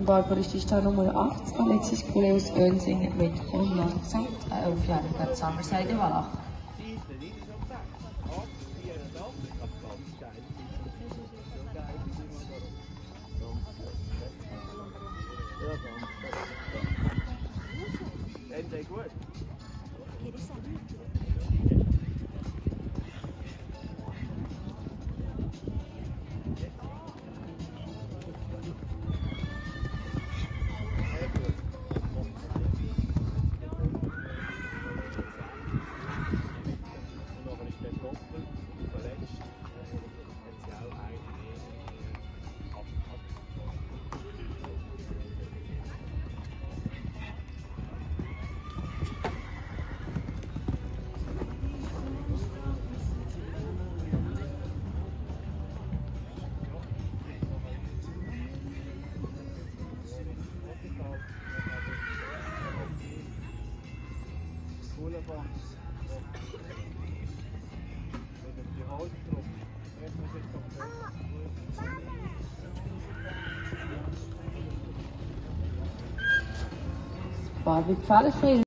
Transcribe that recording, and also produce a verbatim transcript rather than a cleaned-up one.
Barbaristista Nummer achtzig, Alexis Kuleus Önsingen mit Conlord gesagt, eine elfjährige Sommerseide Wallach. Sehr gut. Barbie gefällig.